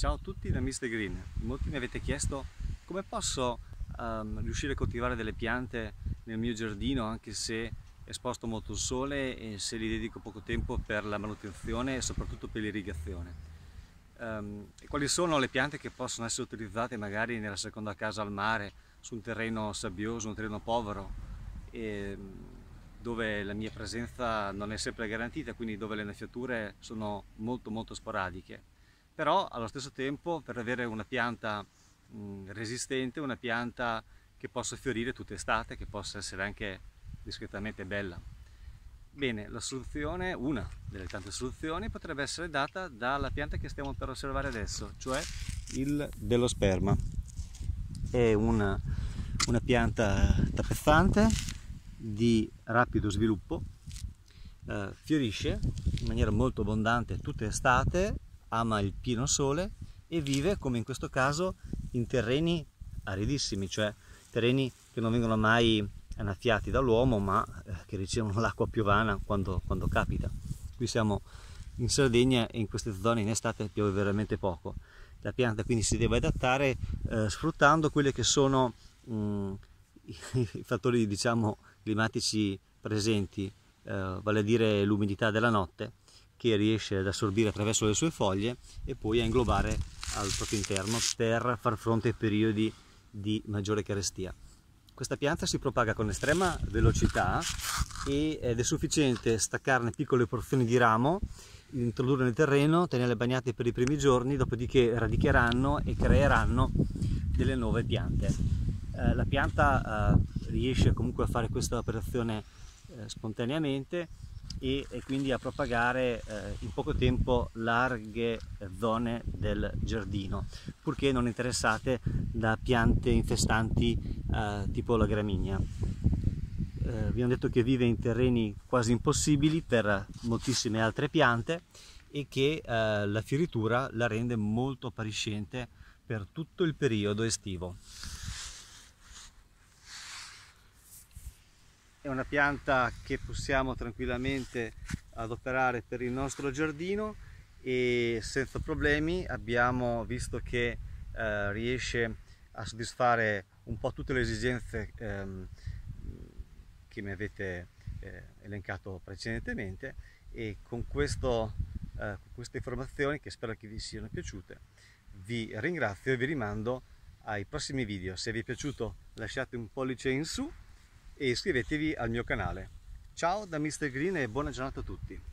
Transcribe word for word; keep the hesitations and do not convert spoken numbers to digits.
Ciao a tutti da mister Green. Molti mi avete chiesto come posso um, riuscire a coltivare delle piante nel mio giardino anche se esposto molto al sole e se li dedico poco tempo per la manutenzione e soprattutto per l'irrigazione. Um, e quali sono le piante che possono essere utilizzate magari nella seconda casa al mare, su un terreno sabbioso, un terreno povero, e, dove la mia presenza non è sempre garantita, quindi dove le annaffiature sono molto molto sporadiche. Però allo stesso tempo per avere una pianta mh, resistente, una pianta che possa fiorire tutta estate, che possa essere anche discretamente bella. Bene, la soluzione, una delle tante soluzioni, potrebbe essere data dalla pianta che stiamo per osservare adesso, cioè il delosperma. È una, una pianta tappezzante di rapido sviluppo, eh, fiorisce in maniera molto abbondante tutta estate, ama il pieno sole e vive, come in questo caso, in terreni aridissimi, cioè terreni che non vengono mai annaffiati dall'uomo ma che ricevono l'acqua piovana quando, quando capita. Qui siamo in Sardegna e in queste zone in estate piove veramente poco. La pianta quindi si deve adattare eh, sfruttando quelli che sono mh, i fattori, diciamo, climatici presenti, eh, vale a dire l'umidità della notte, che riesce ad assorbire attraverso le sue foglie e poi a inglobare al proprio interno per far fronte ai periodi di maggiore carestia. Questa pianta si propaga con estrema velocità ed è sufficiente staccarne piccole porzioni di ramo, introdurre nel terreno, tenerle bagnate per i primi giorni, dopodiché radicheranno e creeranno delle nuove piante. Eh, la pianta eh, riesce comunque a fare questa operazione eh, spontaneamente e, e quindi a propagare eh, in poco tempo larghe zone del giardino, purché non interessate da piante infestanti eh, tipo la gramigna. Eh, vi abbiamo detto che vive in terreni quasi impossibili per moltissime altre piante e che eh, la fioritura la rende molto appariscente per tutto il periodo estivo. È una pianta che possiamo tranquillamente adoperare per il nostro giardino e senza problemi. Abbiamo visto che eh, riesce a soddisfare un po' tutte le esigenze ehm, che mi avete eh, elencato precedentemente, e con, questo, eh, con queste informazioni, che spero che vi siano piaciute, vi ringrazio e vi rimando ai prossimi video. Se vi è piaciuto lasciate un pollice in su e iscrivetevi al mio canale. Ciao da mister Green e buona giornata a tutti.